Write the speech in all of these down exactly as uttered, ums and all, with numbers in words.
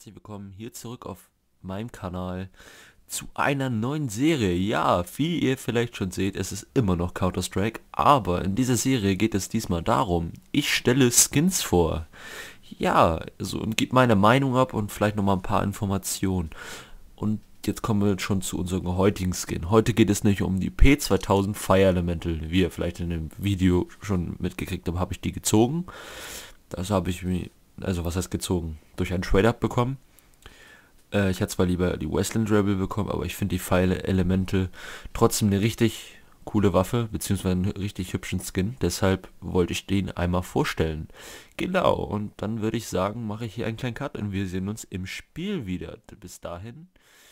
herzlich willkommen hier zurück auf meinem Kanal zu einer neuen Serie. Ja, wie ihr vielleicht schon seht, es ist immer noch Counter-Strike, aber in dieser Serie geht es diesmal darum, ich stelle Skins vor. Ja, also und gebe meine Meinung ab und vielleicht nochmal ein paar Informationen. Und jetzt kommen wir schon zu unserem heutigen Skin. Heute geht es nicht um die P zweitausend Fire Elemental, wie ihr vielleicht in dem Video schon mitgekriegt habt, habe ich die gezogen. Das habe ich mir, also was heißt gezogen, durch einen Trade-Up bekommen. Äh, ich hätte zwar lieber die Westland Rebel bekommen, aber ich finde die Fire Elemental trotzdem eine richtig coole Waffe, beziehungsweise einen richtig hübschen Skin. Deshalb wollte ich den einmal vorstellen. Genau, und dann würde ich sagen, mache ich hier einen kleinen Cut und wir sehen uns im Spiel wieder. Bis dahin.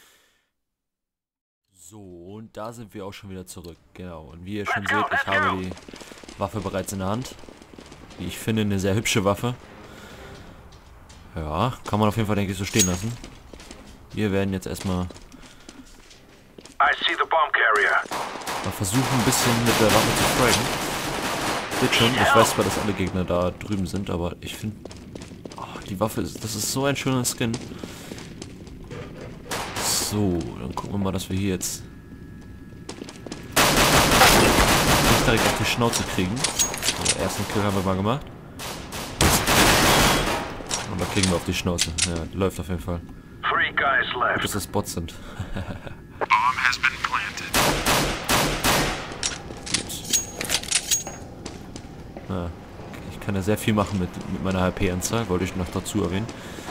So, und da sind wir auch schon wieder zurück. Genau, und wie ihr schon seht, ich habe die Waffe bereits in der Hand. Wie ich finde, eine sehr hübsche Waffe. Ja, kann man auf jeden Fall, denke ich, so stehen lassen. Wir werden jetzt erstmal mal versuchen, ein bisschen mit der Waffe zu fragen. Seht schon, ich weiß zwar, dass alle Gegner da drüben sind, aber ich finde, oh, die Waffe, ist, das ist so ein schöner Skin. So, dann gucken wir mal, dass wir hier jetzt nicht direkt auf die Schnauze kriegen. So, ersten Kill haben wir mal gemacht. Und da kriegen wir auf die Schnauze. Ja, läuft auf jeden Fall. Gut, dass das Bots sind. Ja, ich kann ja sehr viel machen mit, mit meiner H P-Anzahl, wollte ich noch dazu erwähnen.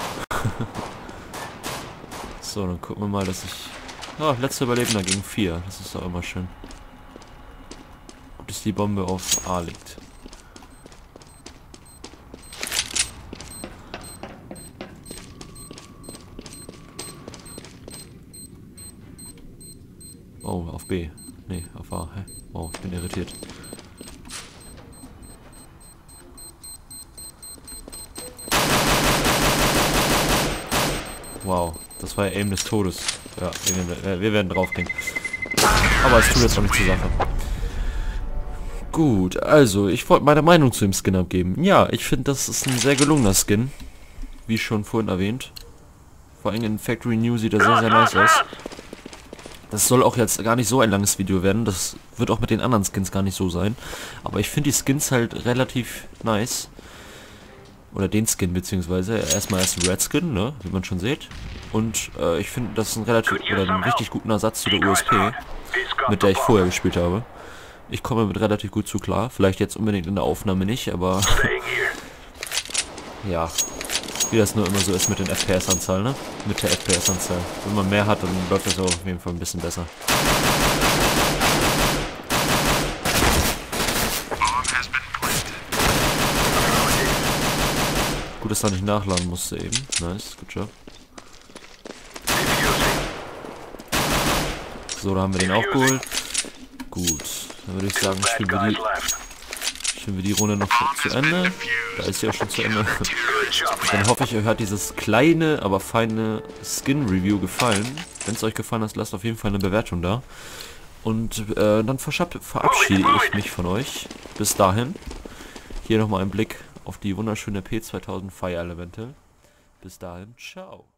So, dann gucken wir mal, dass ich... Oh, letzter Überlebender gegen vier. Das ist doch immer schön. Gut, dass die Bombe auf A liegt. Oh, auf B. Nee, auf A. Hä? Oh, ich bin irritiert. Wow, das war ja Aim des Todes. Ja, wir, wir werden drauf gehen. Aber es tut jetzt noch nicht zur Sache. Gut, also, ich wollte meine Meinung zu dem Skin abgeben. Ja, ich finde, das ist ein sehr gelungener Skin. Wie schon vorhin erwähnt. Vor allem in Factory New sieht er sehr, sehr nice aus. Das soll auch jetzt gar nicht so ein langes Video werden. Das wird auch mit den anderen Skins gar nicht so sein. Aber ich finde die Skins halt relativ nice. Oder den Skin beziehungsweise. Erstmal erst ein Red Skin, ne? Wie man schon sieht. Und äh, ich finde, das ist ein relativ oder ein richtig guten Ersatz zu der U S P, mit der ich vorher gespielt habe. Ich komme mit relativ gut zu klar. Vielleicht jetzt unbedingt in der Aufnahme nicht, aber ja. Wie das nur immer so ist mit den F P S-Anzahl, ne? Mit der F P S-Anzahl. Wenn man mehr hat, dann läuft das auch auf jeden Fall ein bisschen besser. Gut, dass er nicht nachladen musste eben. Nice, good job. So, da haben wir den auch geholt. Gut, dann würde ich sagen, spielen wir die, spielen wir die Runde noch zu Ende. Da ist sie auch schon zu Ende. Dann hoffe ich, euch hat dieses kleine, aber feine Skin-Review gefallen. Wenn es euch gefallen hat, lasst auf jeden Fall eine Bewertung da. Und äh, dann verabschiede ich mich von euch. Bis dahin. Hier nochmal ein Blick auf die wunderschöne P zweitausend Fire Elemental. Bis dahin, ciao.